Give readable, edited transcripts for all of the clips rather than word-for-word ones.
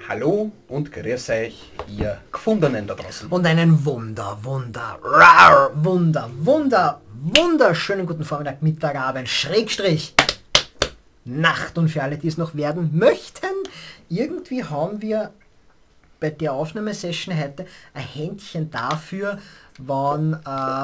Hallo und grüß euch, ihr Gefundenen da draußen. Und einen wunderschönen guten Vormittag, Mittag, Abend, Schrägstrich, Nacht. Und für alle, die es noch werden möchten, irgendwie haben wir bei der Aufnahmesession heute ein Händchen dafür, wann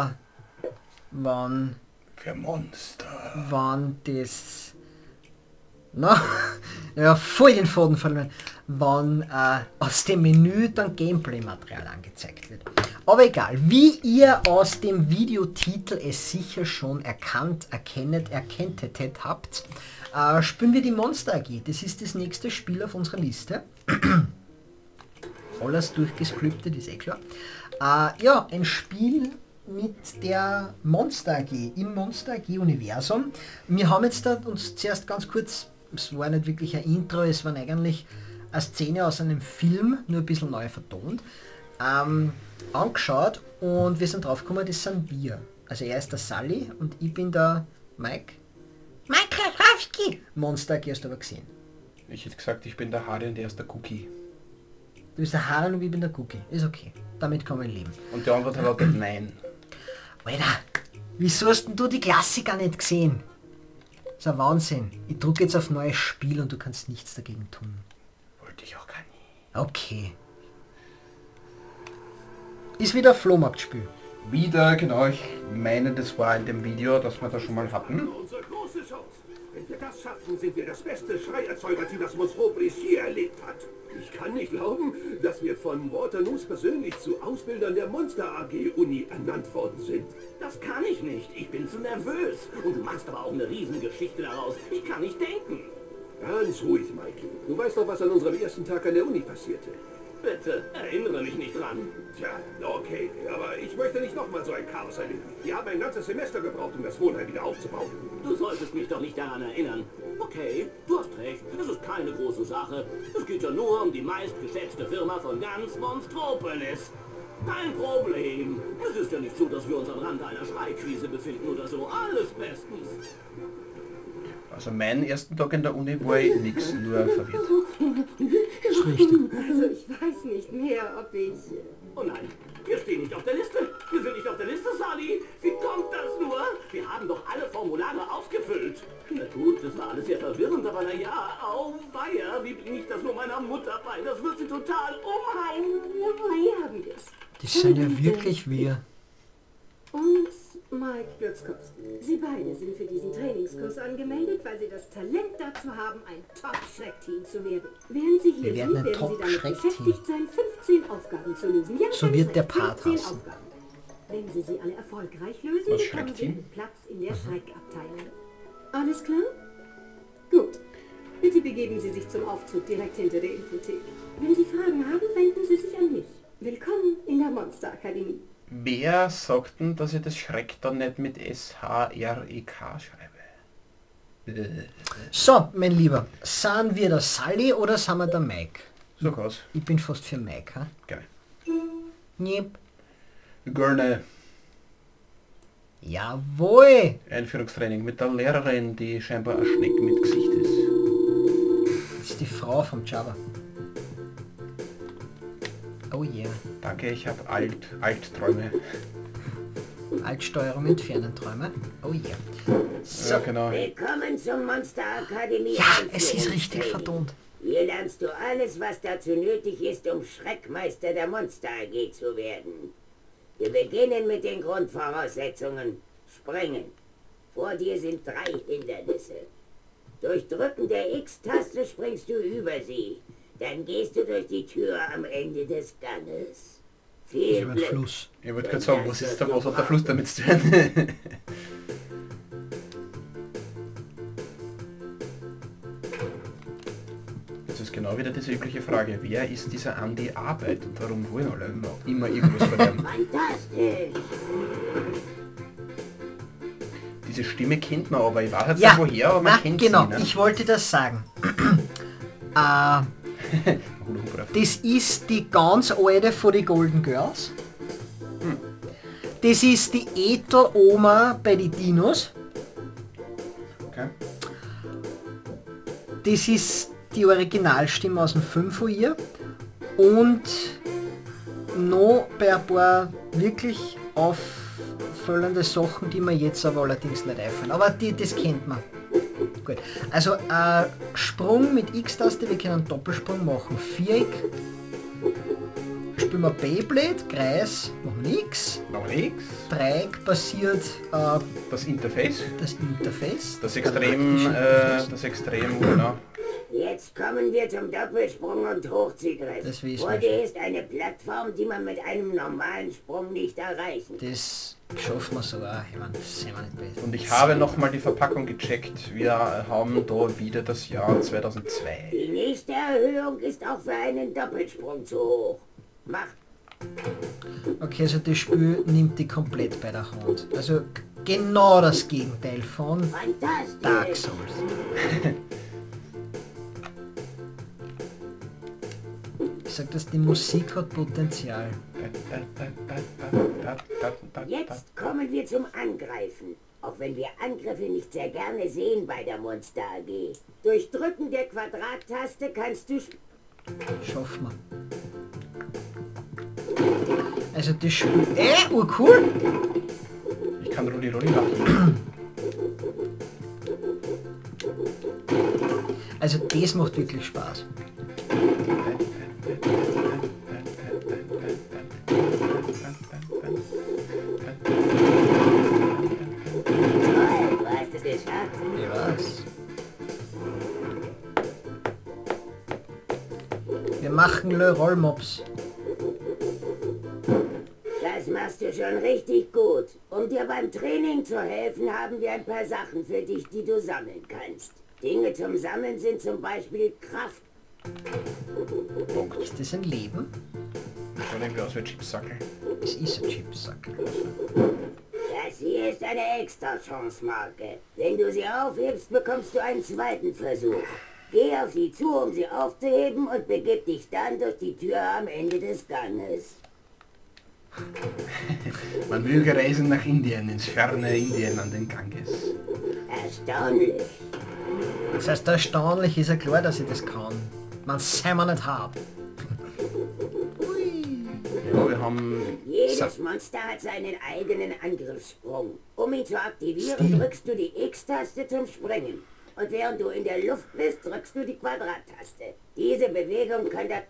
Für Monster. das... Na, ja, voll den Faden verloren, wann aus dem Menü dann Gameplay-Material angezeigt wird. Aber egal, wie ihr aus dem Videotitel es sicher schon erkenntet habt, spielen wir die Monster AG. Das ist das nächste Spiel auf unserer Liste. Alles durchgescriptet, ist eh klar. Ja, ein Spiel mit der Monster AG, im Monster AG Universum. Wir haben jetzt da uns zuerst ganz kurz, es war nicht wirklich ein Intro, es war eigentlich eine Szene aus einem Film, nur ein bisschen neu vertont, angeschaut und wir sind drauf gekommen, das sind wir. Also er ist der Sully und ich bin der Mike. Mike Krasowski! Monster AG hast du aber gesehen. Ich hätte gesagt, ich bin der Harry und er ist der Cookie. Du bist der Harry und ich bin der Cookie. Ist okay. Damit kann man leben. Und die Antwort lautet nein. Alter, wieso hast denn du die Klassiker nicht gesehen? Das ist ein Wahnsinn. Ich drücke jetzt auf neues Spiel und du kannst nichts dagegen tun. Wollte ich auch gar nicht. Okay. Ist wieder ein Flohmarktspiel. Wieder, genau, ich meine, das war in dem Video, das wir da schon mal hatten. Unsere große Chance. Wenn wir das schaffen, sind wir das beste Schreierzeugerteam, das Monstropris je erlebt hat. Ich kann nicht glauben, dass wir von Waternoose persönlich zu Ausbildern der Monster AG Uni ernannt worden sind. Das kann ich nicht. Ich bin zu nervös. Und du machst aber auch eine Riesengeschichte daraus. Ich kann nicht denken. Ganz ruhig, Mikey. Du weißt doch, was an unserem ersten Tag an der Uni passierte. Bitte, erinnere mich nicht dran. Tja, okay, aber ich möchte nicht nochmal so ein Chaos erleben. Wir haben ein ganzes Semester gebraucht, um das Wohnheim wieder aufzubauen. Du solltest mich doch nicht daran erinnern. Okay, du hast recht. Es ist keine große Sache. Es geht ja nur um die meistgeschätzte Firma von ganz Monstropolis. Kein Problem. Es ist ja nicht so, dass wir uns am Rande einer Schreikrise befinden oder so. Alles bestens. Also meinen ersten Tag in der Uni war ich nix, nur verwirrt. Das ist richtig. Also ich weiß nicht mehr, ob ich... Oh nein, wir stehen nicht auf der Liste. Wir sind nicht auf der Liste, Sally. Wie kommt das nur? Wir haben doch alle Formulare ausgefüllt. Na gut, das war alles sehr verwirrend, aber naja, auweia, wie bringe ich das nur meiner Mutter bei? Das wird sie total umhauen. Wir haben es. Das sind ja wirklich wir. Und Mike Götzkowski. Sie beide sind für diesen Trainingskurs angemeldet, weil sie das Talent dazu haben, ein Top-Schreck-Team zu werden. Während sie hier Wir werden sind, ein werden sie damit Top-Schreck-Team. beschäftigt sein, 15 Aufgaben zu lösen. Ja, So ganz wird der recht, Part 15 heißen. Aufgaben. Wenn sie sie alle erfolgreich lösen, Was, bekommen sie Schreck-Team? einen Platz in der Schreckabteilung. Alles klar? Gut. Bitte begeben Sie sich zum Aufzug direkt hinter der Infothek. Wenn Sie Fragen haben, wenden Sie sich an mich. Willkommen in der Monsterakademie. Wer sagt denn, dass ich das Schreck dann nicht mit S-H-R-E-K schreibe? So, mein Lieber, sind wir der Sully oder sind wir der Mike? So krass. Ich bin fast für Mike, ha? Geil. Yep. Gerne. Jawohl! Einführungstraining mit der Lehrerin, die scheinbar ein Schneck mit Gesicht ist. Das ist die Frau vom Java. Oh yeah. Danke, ich habe Altträume. Altsteuerung entfernen Träume. Oh yeah. So. Ja, genau. Willkommen zum Monsterakademie. Ja, es ist richtig vertont. Hier lernst du alles, was dazu nötig ist, um Schreckmeister der Monster AG zu werden. Wir beginnen mit den Grundvoraussetzungen. Springen. Vor dir sind 3 Hindernisse. Durch Drücken der X-Taste springst du über sie. Dann gehst du durch die Tür am Ende des Ganges. Viel Über den Glück. Fluss. Ich wollte gerade sagen, was hat der Fluss damit zu tun? Das ist genau wieder diese übliche Frage, wer ist dieser Andi Arbeit und warum wollen alle immer irgendwas verderben? Fantastisch. Diese Stimme kennt man aber, ich weiß jetzt Ja, nicht woher, aber man kennt genau, sie. Ne? ich wollte das sagen. Das ist die ganz alte von den Golden Girls. Das ist die Ethel-Oma bei den Dinos. Okay. Das ist die Originalstimme aus dem Film von ihr und noch bei ein paar wirklich auffallende Sachen, die mir jetzt aber allerdings nicht einfallen. Aber das kennt man. Gut. Also Sprung mit X-Taste, wir können einen Doppelsprung machen. Viereck. Spielen wir Beyblade, Kreis, machen wir nichts. Noch nichts. Dreieck passiert Das Interface. das Interface. Das Extrem, genau. Jetzt kommen wir zum Doppelsprung und Hochziehgriff. Das wissen Vor wir dir ist eine Plattform, die man mit einem normalen Sprung nicht erreichen kann. Das schaffen wir so auch. Ich meine, das sehen wir nicht besser. Und ich habe nochmal die Verpackung gecheckt. Wir haben da wieder das Jahr 2002. Die nächste Erhöhung ist auch für einen Doppelsprung zu hoch. Mach Okay, also das Spiel nimmt die komplett bei der Hand. Also genau das Gegenteil von Dark fantastisch. Souls. Ich sag, dass die Musik hat Potenzial. Jetzt kommen wir zum Angreifen. Auch wenn wir Angriffe nicht sehr gerne sehen bei der Monster AG. Durch Drücken der Quadrattaste kannst du... Schaffen wir. Also das Spiel... urcool! Ich kann Rudi machen. Also das macht wirklich Spaß. Toll, du hast es geschafft. Ich weiß. Wir machen Le Rollmops. Das machst du schon richtig gut. Um dir beim Training zu helfen, haben wir ein paar Sachen für dich, die du sammeln kannst. Dinge zum Sammeln sind zum Beispiel Kraft. Ist das ein Leben? Schaut irgendwie aus wie ein Chipsackel. Es ist ein Chipsackel. Das hier ist eine Extra-Chance-Marke. Wenn du sie aufhebst, bekommst du einen zweiten Versuch. Geh auf sie zu, um sie aufzuheben und begib dich dann durch die Tür am Ende des Ganges. Man möge reisen nach Indien, ins ferne Indien an den Ganges. Erstaunlich. Das heißt, erstaunlich ist ja klar, dass ich das kann. Man sei mir nicht hart. Ja, wir haben... Jedes Monster hat seinen eigenen Angriffssprung. Um ihn zu aktivieren, Stil. drückst du die X-Taste zum Springen. Und während du in der Luft bist, drückst du die Quadrattaste. Diese Bewegung kann der...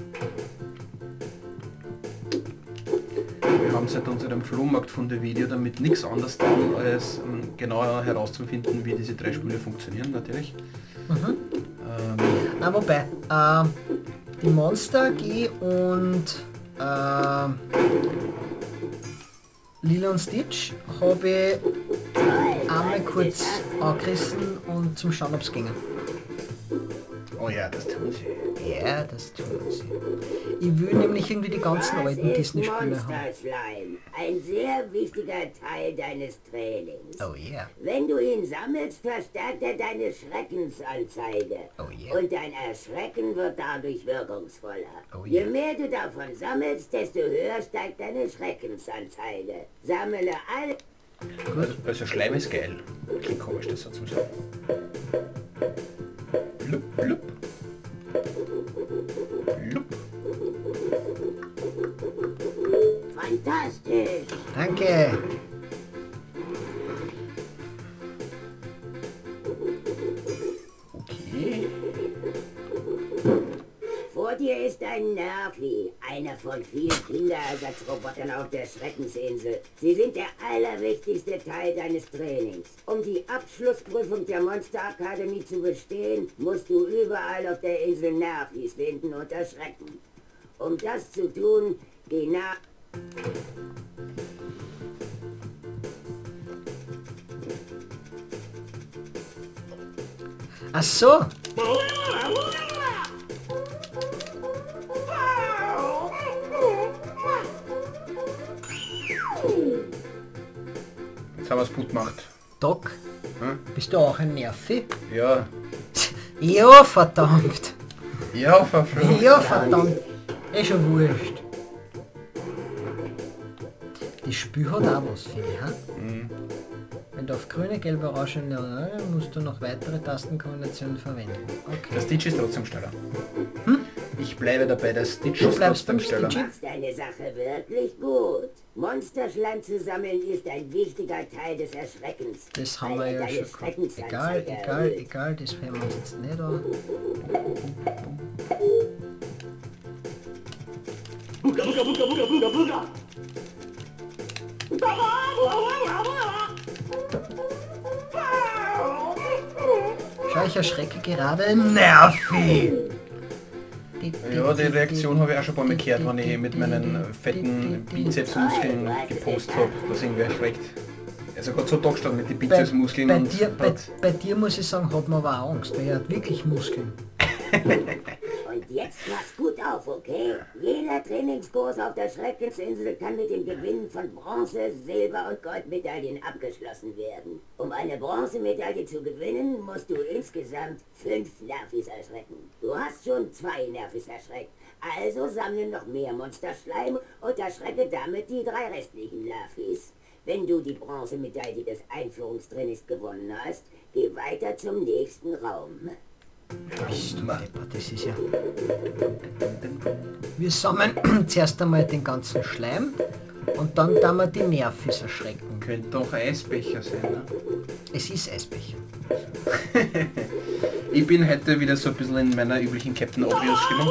Wir haben seit unserem Flohmarkt-Funde-Video damit nichts anderes tun, als genauer herauszufinden, wie diese 3 Spiele funktionieren, natürlich. Na, wobei, die Monster AG und Lilo und Stitch habe ich einmal kurz angerissen und zum Schauen, ob es ging. Oh ja, das tun sie. Ja, das tun sie. Ich will nämlich irgendwie die ganzen Was alten ist Disney-Spiele haben. Monster Slime? Ein sehr wichtiger Teil deines Trainings. Oh yeah. Wenn du ihn sammelst, verstärkt er deine Schreckensanzeige. Oh yeah. Und dein Erschrecken wird dadurch wirkungsvoller. Oh Je yeah. mehr du davon sammelst, desto höher steigt deine Schreckensanzeige. Sammle all... Also Schleim ist geil. Klingt komisch, das so zum Sagen. Blub, blub. Blub. Fantastisch! Danke. Okay. Vor dir ist ein Nervi, einer von vielen Kinderersatzrobotern auf der Schreckensinsel. Sie sind der allerwichtigste Teil deines Trainings. Um die Abschlussprüfung der Monsterakademie zu bestehen, musst du überall auf der Insel Nervis finden und erschrecken. Um das zu tun, geh nach... Ach so. Jetzt haben wir es gut gemacht. Doc, Hm? bist du auch ein Nervi? Ja. Ja, verdammt. Ja, verflucht. Ja, verdammt. Ist schon wurscht. Das Spiel hat auch was, finde ich. Ha? Wenn du auf grüne, gelbe, orange musst du noch weitere Tastenkombinationen verwenden. Okay. Der Stitch ist trotzdem schneller. Ich bleibe dabei, der Stitch Du ist bleibst trotzdem beim schneller. Du machst deine Sache wirklich gut. Monsterschleim zu sammeln ist ein wichtiger Teil des Erschreckens. Das haben wir weil er ja deine schon gehabt. Schreckensanzeige erhöht. Egal, das hören wir uns jetzt nicht an. Buga, buga, buga, buga, buga, buga. Schau, ich erschrecke gerade Nervi. Ja, die Reaktion habe ich auch schon ein paar Mal gehört, wenn ich mit meinen fetten Bizepsmuskeln gepostet habe, dass irgendwer erschreckt. Also gerade so da gestanden mit den Bizepsmuskeln bei, und dir, hat, bei dir muss ich sagen, hat man aber auch Angst, weil er hat wirklich Muskeln. Und jetzt pass gut auf, okay? Jeder Trainingskurs auf der Schreckensinsel kann mit dem Gewinnen von Bronze-, Silber- und Goldmedaillen abgeschlossen werden. Um eine Bronzemedaille zu gewinnen, musst du insgesamt 5 Nervis erschrecken. Du hast schon 2 Nervis erschreckt, also sammle noch mehr Monsterschleim und erschrecke damit die 3 restlichen Nervis. Wenn du die Bronzemedaille des Einführungstrainings gewonnen hast, geh weiter zum nächsten Raum. Bist du deppert, das ist ja... Wir sammeln zuerst einmal den ganzen Schleim und dann tun wir die Nervis erschrecken. könnte doch ein Eisbecher sein. Ne? Es ist Eisbecher. Ich bin heute wieder so ein bisschen in meiner üblichen Captain Obvious Stimmung.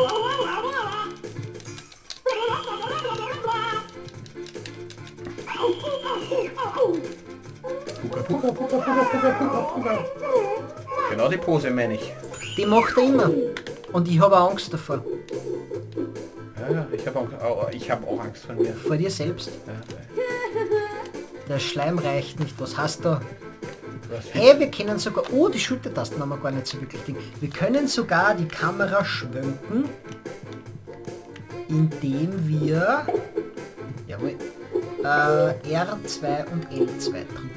Puka, puka, puka, puka, puka, puka, puka. Genau die Pose meine ich. Die macht er immer. Und ich habe auch Angst davor. Ja, ich hab auch Angst vor mir. Vor dir selbst. Ja. Der Schleim reicht nicht. Was hast du? Was Hey, wir können sogar... Oh, die Schultertasten haben wir gar nicht so wirklich Ding. Wir können sogar die Kamera schwenken, indem wir... Jawohl. R2 und L2 drücken.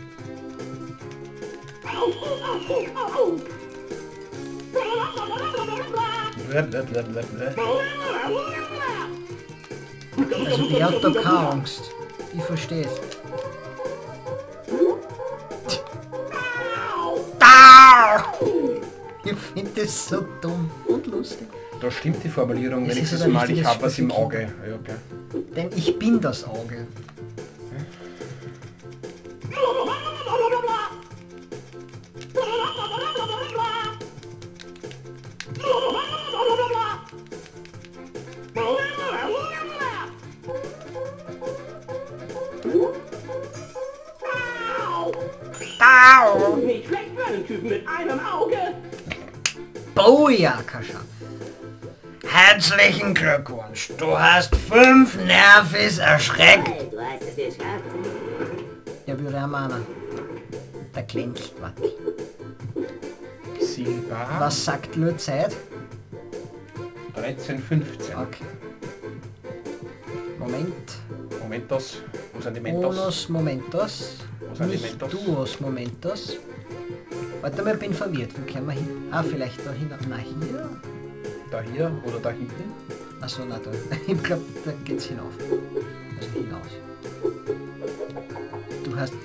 Also der hat da keine Angst. Ich verstehe es. Ich finde das so dumm und lustig. Da stimmt die Formulierung Das ist wenigstens ein mal, ich richtiges habe was im Spiel für Auge. Ja, okay. Denn ich bin das Auge. Nicht schlecht für einen Typen mit einem Auge. Bojaka-Schau. Herzlichen Glückwunsch. Du hast 5 Nervis erschreckt. Hey, du hast es geschafft. Ja, würde er meinen. Der glänzt, warte. Silber. Was sagt nur Zeit? 13,15. Okay. Moment. Momentos. Wo sind die Mentos? Onus Momentos. Wo sind die Nicht Mentos? Duos Momentos. Warte mal, ich bin verwirrt. Wo können wir hin? Ah, vielleicht da hin. Na, hier? Da hier oder da hinten? Achso, na da. Ich glaube, da geht's hinauf. Also hinaus. Du hast...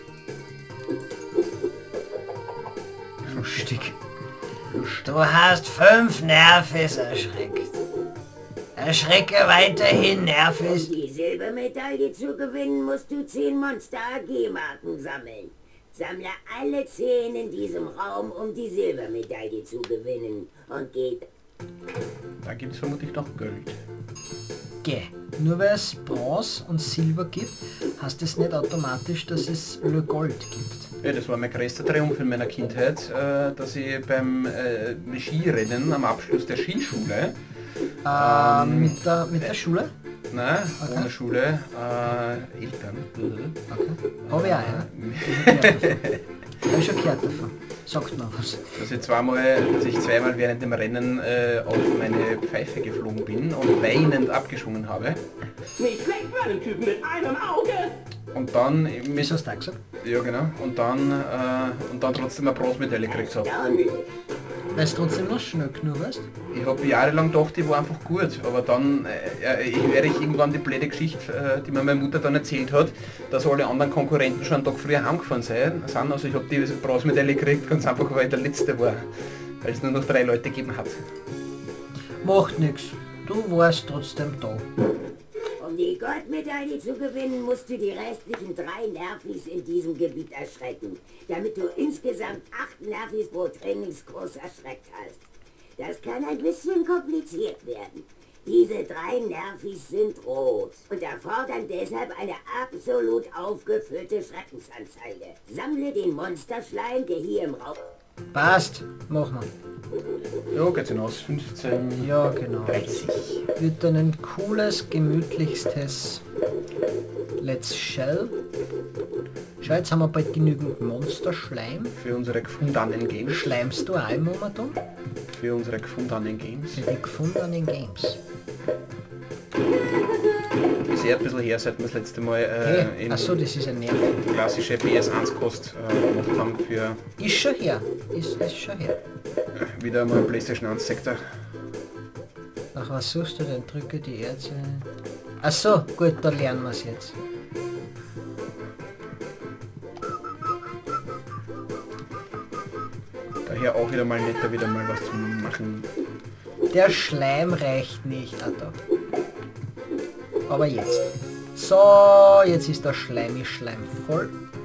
Lustig. Du hast 5 Nervis erschreckt. Erschrecke weiterhin, Nervis. Um die Silbermedaille zu gewinnen, musst du 10 Monster AG-Marken sammeln. Sammle alle 10 in diesem Raum, um die Silbermedaille zu gewinnen. Und geht... Da gibt es vermutlich noch Geld. Geh. Nur weil es Bronze und Silber gibt, heißt es nicht automatisch, dass es Le Gold gibt. Ja, das war mein größter Triumph in meiner Kindheit, dass ich beim Skirennen am Abschluss der Skischule, Mit der Schule? nein, Okay. ohne Schule, Eltern, Okay. Habe ich auch, ja. Habe ich schon gehört davon. Sagt mal was. dass ich zweimal während dem Rennen auf meine Pfeife geflogen bin und weinend abgeschwungen habe. Nicht schlecht für einen Typen mit einem Auge. Und dann Wieso hast du das gesagt? ja genau, und dann trotzdem eine Bronzemedaille gekriegt habe. Erstaunlich. Weil es trotzdem noch schnell genug weißt. Ich habe jahrelang gedacht, die war einfach gut, aber dann werde ich irgendwann die blöde Geschichte, die mir meine Mutter dann erzählt hat, dass alle anderen Konkurrenten schon einen Tag früher heimgefahren sind. Also ich habe die Bronzemedaille gekriegt, ganz einfach, weil ich der Letzte war, weil es nur noch 3 Leute gegeben hat. Macht nichts. Du warst trotzdem da. Um die Goldmedaille zu gewinnen, musst du die restlichen 3 Nervis in diesem Gebiet erschrecken, damit du insgesamt 8 Nervis pro Trainingskurs erschreckt hast. Das kann ein bisschen kompliziert werden. Diese 3 Nervis sind rot und erfordern deshalb eine absolut aufgefüllte Schreckensanzeige. Sammle den Monsterschleim, der hier im Raum... Passt. Machen wir. Ja, geht's hinaus. 15, Ja, genau. 30. Wird dann ein cooles, gemütlichstes Let's Shell. Schau, jetzt haben wir bald genügend Monsterschleim. Für unsere gefundenen Games. Schleimst du auch im Momentan? Für unsere gefundenen Games. Für die gefundenen Games. Ist eher ein bisschen her, seit wir das letzte Mal Hey, in achso, das ist ein Nerv. klassische PS1-Kost gemacht haben für Ist schon her. Ist schon her. wieder mal PlayStation 1 Sektor. Nach was suchst du denn? Drücke die Erze. Achso, gut, da lernen wir es jetzt. Daher auch wieder mal netter, wieder mal was zu machen. Der Schleim reicht nicht, Alter. Aber jetzt. So, jetzt ist der Schleim voll.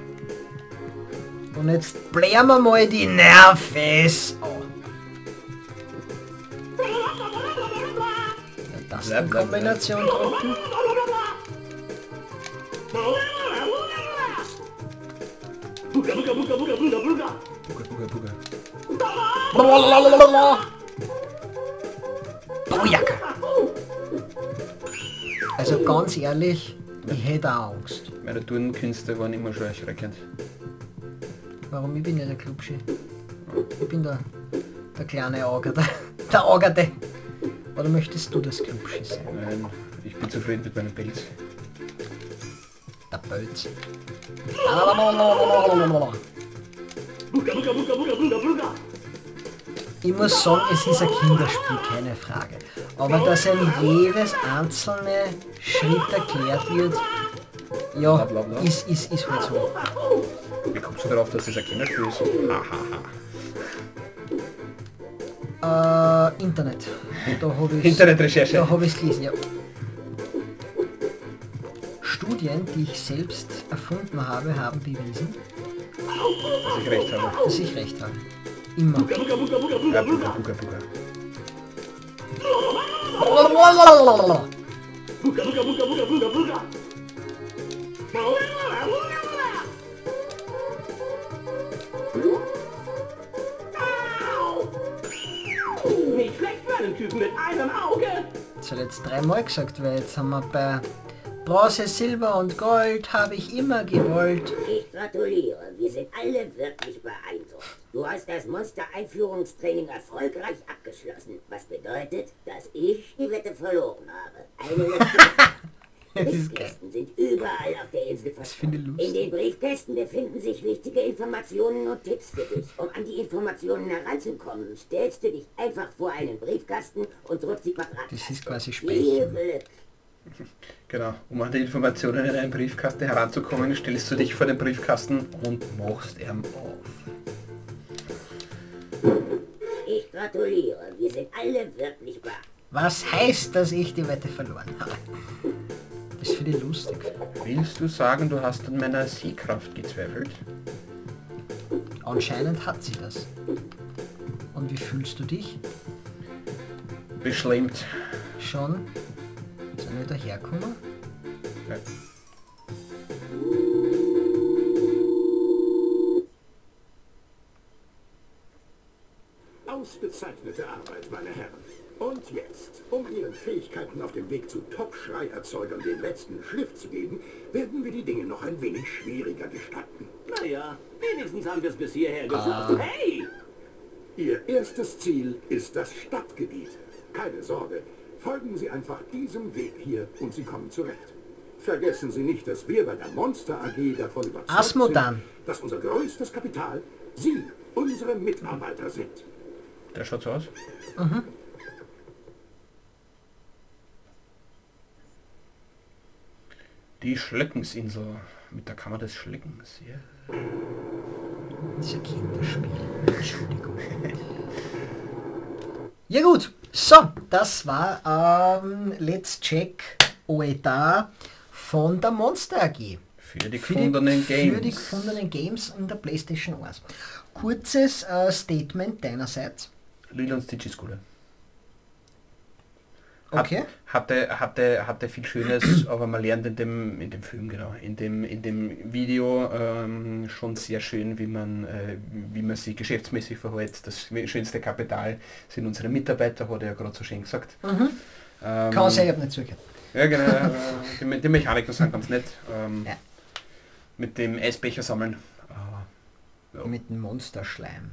Und jetzt blären wir mal die Nerves an. Ja, Tastenkombination drücken. Buga, buga, buga, buga, buga, buga. Buga, buga, buga. Bojacke. Also ganz ehrlich, ich hätte auch Angst. Meine Turnenkünste waren immer schon erschreckend. Warum? Ich bin ja der Klubschi. Ich bin der kleine Augerte. Der Augerte. Oder möchtest du das Klubschi sein? Nein, ich bin zufrieden mit meinem Pelz. Der Bölz. Buga, buga, buga, buga, buga, buga. Ich muss sagen, es ist ein Kinderspiel, keine Frage. Aber dass einem jedes einzelne Schritt erklärt wird, ja, Bla, bla, bla. ist halt so. Wie kommst du darauf, dass das ein Kinderspiel ist? Ha, ha, ha. Internet. Da habe ich Internetrecherche. Da habe ich es gelesen, ja. Studien, die ich selbst erfunden habe, haben bewiesen, Dass ich recht habe. dass ich recht habe. Immer. Buga, buga, buga, buga, buga, Ja, buga. buga, buga, buga. Buga, buga, buga, buga, buga, buga. Nicht schlecht für einen Typen mit einem Auge. Das hat jetzt 3-mal gesagt, weil jetzt haben wir bei Bronze, Silber und Gold habe ich immer gewollt. Ich gratuliere, wir sind alle wirklich beeindruckt. Du hast das Monster-Einführungstraining erfolgreich abgeschlossen, was bedeutet, dass ich die Wette verloren habe. Eine letzte Das ist geil. Briefkästen sind überall auf der Insel Das finde ich verstreut. In lustig. den Briefkästen befinden sich wichtige Informationen und Tipps für dich. Um an die Informationen heranzukommen, stellst du dich einfach vor einen Briefkasten und drückst die Quadrattaste. Das ist quasi Viel Sprechen. Glück. Genau, um an die Informationen in einen Briefkasten heranzukommen, stellst du dich vor den Briefkasten und machst ihn auf. Ich gratuliere, wir sind alle wirklich beeindruckt. Was heißt, dass ich die Wette verloren habe? Das finde ich lustig. Willst du sagen, du hast an meiner Sehkraft gezweifelt? Anscheinend hat sie das. Und wie fühlst du dich? Beschlemmt. Schon? Sind wir daherkommen? Ja. Ausgezeichnete Arbeit, meine Herren. Und jetzt, um Ihren Fähigkeiten auf dem Weg zu Top-Schreierzeugern den letzten Schliff zu geben, werden wir die Dinge noch ein wenig schwieriger gestalten. Naja, wenigstens haben wir es bis hierher geschafft. Hey! Ihr erstes Ziel ist das Stadtgebiet. Keine Sorge, folgen Sie einfach diesem Weg hier und Sie kommen zurecht. Vergessen Sie nicht, dass wir bei der Monster AG davon überzeugt Asmodan. sind, dass unser größtes Kapital Sie, unsere Mitarbeiter sind. Der schaut so aus. Die Schleckensinsel mit der Kammer des Schleckens. Ja. Das ist ein Kinderspiel. Entschuldigung. Ja gut, so, das war Let's Check OETA von der Monster AG. Für die gefundenen Games. Für die gefundenen Games in der PlayStation 1. Kurzes Statement deinerseits. Lilo und Stitch ist cool. Okay. Hatte viel Schönes, aber man lernt in dem Film, genau, in dem Video schon sehr schön, wie man sich geschäftsmäßig verhält. Das schönste Kapital sind unsere Mitarbeiter, hat er ja gerade so schön gesagt. Kann man sagen, ich habe nicht zugehört. Ja genau, die Mechanik, das sagen ganz nett. Ja. Mit dem Eisbecher sammeln. Ja. Mit dem Monsterschleim.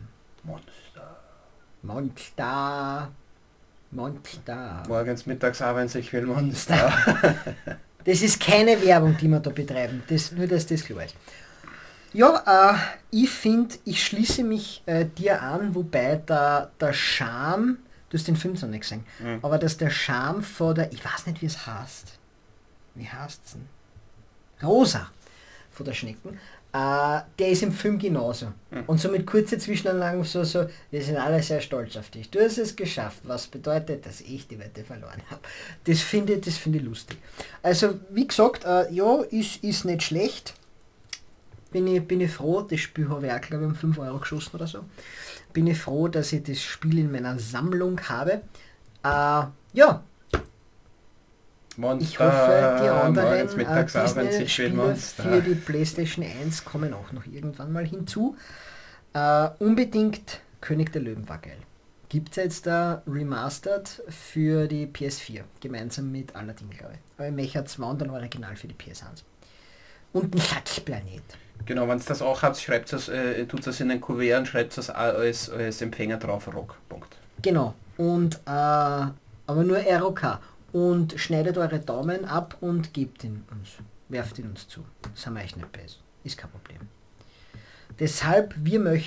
Monster. Monster. Morgens, mittags, abends, ich will Monster. Das ist keine Werbung, die wir da betreiben. Nur, dass das klar ist. Ja, ich finde, ich schließe mich dir an, wobei der Charme, du hast den Film noch nicht gesehen, aber dass der Charme von der, ich weiß nicht, wie es heißt. Wie heißt es denn? Rosa von der Schnecken. Der ist im Film genauso. Und so mit kurzen Zwischenanlagen so, wir sind alle sehr stolz auf dich. Du hast es geschafft, was bedeutet, dass ich die Wette verloren habe. Das finde ich lustig. Also, wie gesagt, ja, ist nicht schlecht. Bin ich froh, das Spiel habe ich auch, glaube ich, um 5 Euro geschossen oder so. Bin ich froh, dass ich das Spiel in meiner Sammlung habe. Ja. Monster, ich hoffe, die anderen Disney-Spiele für die PlayStation 1 kommen auch noch irgendwann mal hinzu. Unbedingt König der Löwen war geil. Gibt es jetzt da Remastered für die PS4, gemeinsam mit Aladdin, glaube ich. Aber ich möchte 200 Original für die PS1. Und ein Schatzplanet. Genau, wenn ihr das auch habt, schreibt es, tut das in ein Kuvert und schreibt es als Empfänger drauf, Rock. Punkt. Genau. Und aber nur ROK. Und schneidet eure Daumen ab und gebt ihn uns. Werft ihn uns zu. Das haben wir echt nicht besser. Ist kein Problem. Deshalb,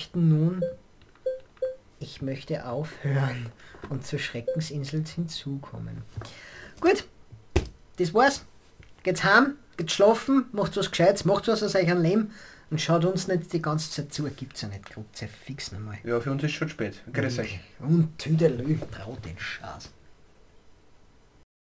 ich möchte aufhören und zur Schreckensinsel hinzukommen. Gut, das war's. Geht's heim, geht's schlafen, macht was Gescheites, macht was aus eurem Leben und schaut uns nicht die ganze Zeit zu. Gibt's ja nicht, Grüße, fix nochmal. Ja, für uns ist schon spät. Grüß euch. Und Tüdelö, trau den Schatz.